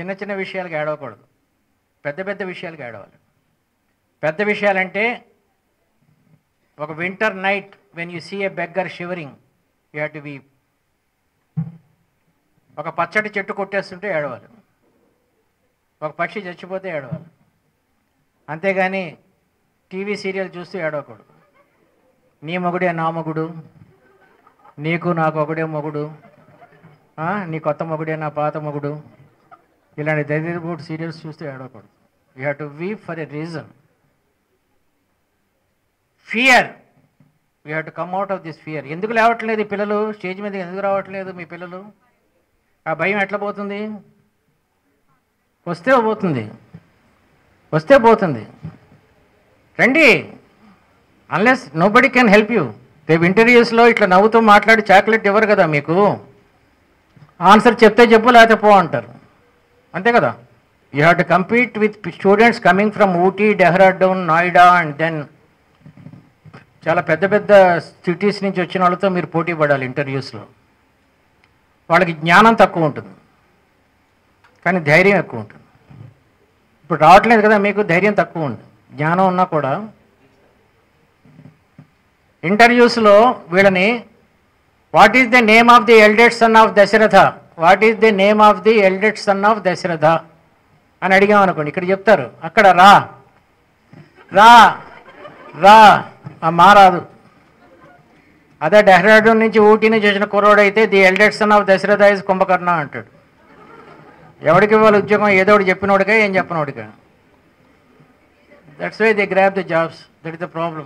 చిన్న చిన్న విషయాలకు ఏడవకూడదు, పెద్ద పెద్ద విషయాలకు ఏడవాలి. పెద్ద విషయాలంటే ఒక winter night when you see a beggar shivering you have to weep. ఒక పచ్చడి చెట్టు కొట్టేస్తుంటే ఏడవాలి, ఒక పక్షి చచ్చిపోతే ఏడవాలి. అంతేగాని టీవీ సీరియల్ చూస్తూ ఏడవకూడదు. నీ మొగుడే నా మొగుడు, నీకు నాకు ఒకడే మొగుడు, నీ కొత్త మొగుడే నా పాత మొగుడు, ఇలాంటి దరిద్రపు సీరియల్స్ చూస్తూ ఏడవకూడదు. You have to weep for a reason. Fear, you have to come out of this fear. ఎందుకు లేవట్లేదు ఈ పిల్లలు స్టేజ్ మీద, ఎందుకు రావట్లేదు మీ పిల్లలు? ఆ భయం ఎట్లా పోతుంది? వస్తే పోతుంది, వస్తే పోతుంది. రండి, unless nobody can help you. రేపు ఇంటర్వ్యూస్లో ఇట్లా నవ్వుతూ మాట్లాడి చాక్లెట్ ఇవ్వరు కదా మీకు. ఆన్సర్ చెప్తే చెప్పు, లేకపోతే పో అంటారు, అంతే కదా. You have to compete with students coming from Ooty, Dehradun, Noida and then చాలా పెద్ద పెద్ద సిటీస్ నుంచి వచ్చిన వాళ్ళతో మీరు పోటీ పడాలి ఇంటర్వ్యూస్లో. వాళ్ళకి జ్ఞానం తక్కువ ఉంటుంది కానీ ధైర్యం ఎక్కువ ఉంటుంది. ఇప్పుడు రావట్లేదు కదా మీకు, ధైర్యం తక్కువ ఉంది, జ్ఞానం ఉన్నా కూడా. ఇంటర్వ్యూస్లో వీళ్ళని what is the name of the eldest son of Dasharatha, what is the name of the eldest son of Dasharatha అని అడిగామనుకోండి, ఇక్కడ చెప్తారు, అక్కడ రా రా రా మారాదు. అదే డెహ్రాడూన్ నుంచి ఊటీ నుంచి వచ్చిన కుర్రోడైతే the eldest son of Dasharatha is Kumbhakarna అంటాడు. ఎవరికి ఇవ్వాలి ఉద్యోగం? ఏదో ఒకటి చెప్పినోడిగా, ఏం చెప్పినోడిగా. That's why they grab the jobs. That is the problem.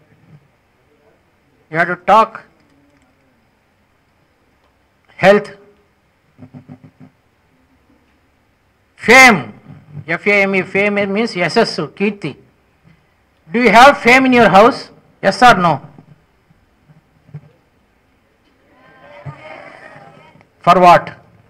You have to talk health, fame, F-A-M-E, fame means yasassu, kirti. Do you have fame in your house? Yes or no? For what?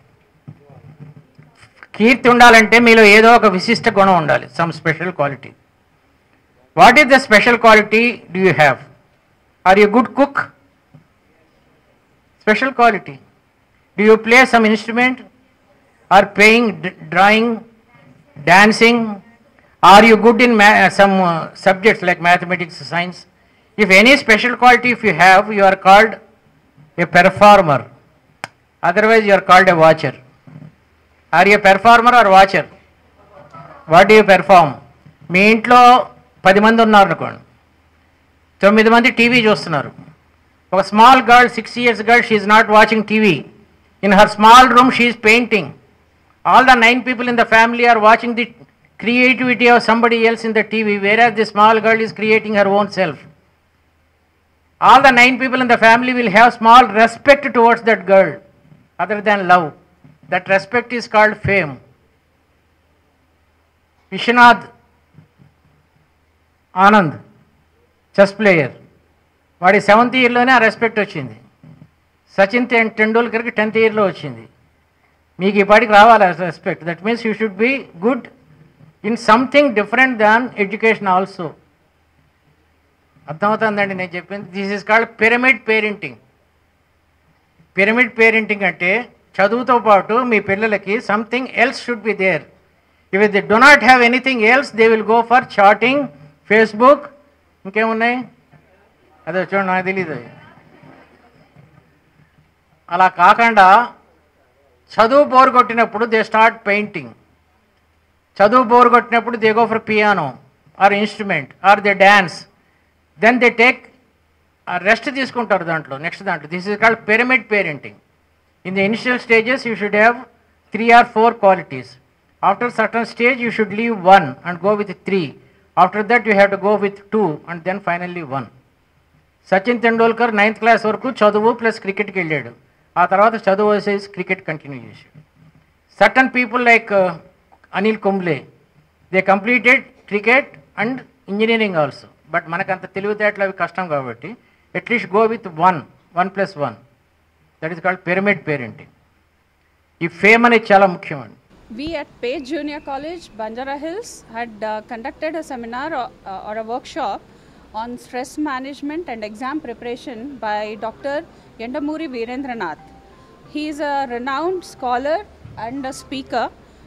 కీర్తి ఉండాలంటే మీలో ఏదో ఒక విశిష్ట గుణం ఉండాలి, some special quality. What is the special quality do you have? Are you a good cook? Special quality. Do you play some instrument? Or playing, drawing, dancing? Are you good in some subjects like mathematics, science? If any special quality if you have, you are called a performer. Otherwise you are called a watcher. Are you a performer or watcher? What do you perform? మీ ఇంట్లో 10 మంది ఉన్నారు అనుకోండి, 9 మంది TV చూస్తున్నారు. ఒక small girl, 6 years girl, she is not watching TV. In her small room she is painting. All the 9 people in the family are watching the creativity of somebody else in the TV, whereas the small girl is creating her own self. All the 9 people in the family will have small respect towards that girl other than love. That respect is called fame. Vishwanath Anand, chess player, వాడి 7th yearలోనే ఆ respect వచ్చింది. Sachin టెండూల్కర్కి 10th yearలో వచ్చింది. మీకు ఈ పాటికి రావాలి respect. That means you should be good in something different than education also. అర్థమవుతుందండి నేను చెప్పింది? This is called pyramid parenting. Pyramid parenting అంటే చదువుతో పాటు మీ పిల్లలకి something else should be there. If they do not have anything else they will go for chatting, Facebook, ఇంకేమున్నాయి అదే చూడండి, నాకు తెలీదు. అలా కాకుండా చదువు బోర్ కొట్టినప్పుడు దే స్టార్ట్ పెయింటింగ్. చదువు బోర్ కొట్టినప్పుడు they go for piano or instrument or they dance. Then they take rest తీసుకుంటారు దాంట్లో, నెక్స్ట్ దాంట్లో. This is called pyramid parenting. In the initial stages you should have 3 or 4 qualities. After certain stage you should leave 1 and go with 3. After that you have to go with 2 and then finally 1. Sachin Tendulkar 9th class వరకు చదువు plus క్రికెట్కి వెళ్ళాడు. ఆ తర్వాత చదువు వేసేసి cricket continue చేశాడు. Certain people like Anil Kumble, they completed cricket and engineering also. But మనకంత తెలివితేటలు అవి కష్టం కాబట్టి at least go with 1 + 1. That is called pyramid parenting. ఈ ఫేమ్ అనేది చాలా ముఖ్యమండి. We at Page Junior College, Banjara Hills, had conducted a seminar or a workshop on stress management and exam preparation by Dr. Yandamuri Veerendranath. He is a renowned scholar and a speaker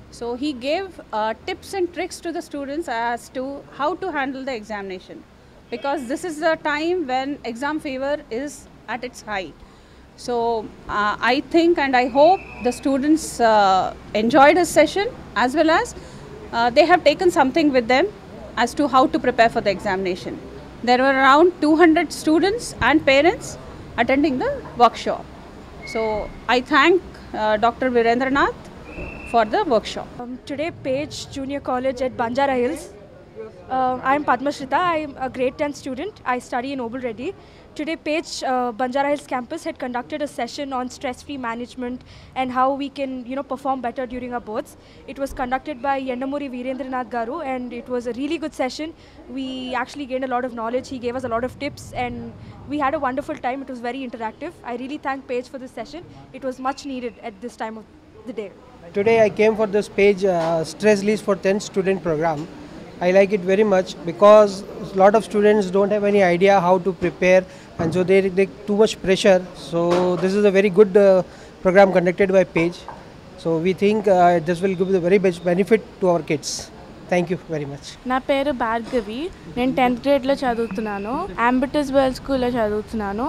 So he gave tips and tricks to the students as to how to handle the examination, because this is the time when exam fever is at its height. So I think and I hope the students enjoyed his session, as well as they have taken something with them as to how to prepare for the examination. There were around 200 students and parents attending the workshop. So I thank Dr. Veerendranath for the workshop. Today, Page Junior College at Banjara Hills. I am Padmashrita. I am a grade 10 student. I study in Obul Reddy. Today, Page Banjara Hills campus had conducted a session on stress-free management and how we can, perform better during our boards. It was conducted by Yandamuri Veerendranath garu, and it was a really good session. We actually gained a lot of knowledge. He gave us a lot of tips, and we had a wonderful time. It was very interactive. I really thank Page for this session. It was much needed at this time of the day. Today I came for this Page stress release for 10th student program. I like it very much because a lot of students don't have any idea how to prepare, and so they take too much pressure. So this is a very good program conducted by Page. So we think this will give the very best benefit to our kids. Thank you very much. నా పేరు భార్గవి. నేను 10th గ్రేడ్లో చదువుతున్నాను. Ambitus world స్కూల్లో చదువుతున్నాను.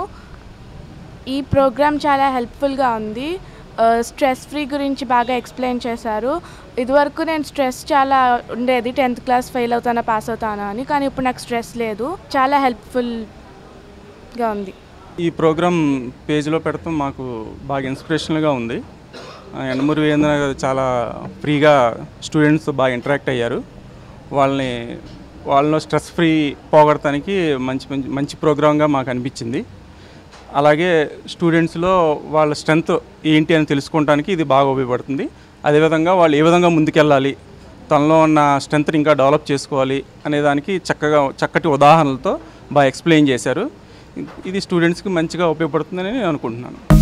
ఈ programme చాలా హెల్ప్ఫుల్గా ఉంది. స్ట్రెస్ ఫ్రీ గురించి బాగా ఎక్స్ప్లెయిన్ చేశారు. ఇదివరకు నేను స్ట్రెస్ చాలా ఉండేది, 10th క్లాస్ ఫెయిల్ అవుతానా పాస్ అవుతానా అని, కానీ ఇప్పుడు నాకు స్ట్రెస్ లేదు. చాలా హెల్ప్ఫుల్గా ఉంది. ఈ ప్రోగ్రామ్ పేజ్లో పెడతాం మాకు బాగా ఇన్స్పిరేషనల్గా ఉంది. యండమూరి వీరేంద్రనాథ్ గారు చాలా ఫ్రీగా స్టూడెంట్స్ బాగా ఇంటరాక్ట్ అయ్యారు. వాళ్ళలో స్ట్రెస్ ఫ్రీ పోగొడటానికి మంచి ప్రోగ్రామ్గా మాకు అనిపించింది. అలాగే స్టూడెంట్స్లో వాళ్ళ స్ట్రెంగ్త్ ఏంటి అని తెలుసుకోవడానికి ఇది బాగా ఉపయోగపడుతుంది. అదేవిధంగా వాళ్ళు ఏ విధంగా ముందుకెళ్ళాలి, తనలో ఉన్న స్ట్రెంగ్త్ని ఇంకా డెవలప్ చేసుకోవాలి అనే దానికి చక్కటి ఉదాహరణలతో బాగా ఎక్స్ప్లెయిన్ చేశారు. ఇది స్టూడెంట్స్కి మంచిగా ఉపయోగపడుతుందని నేను అనుకుంటున్నాను.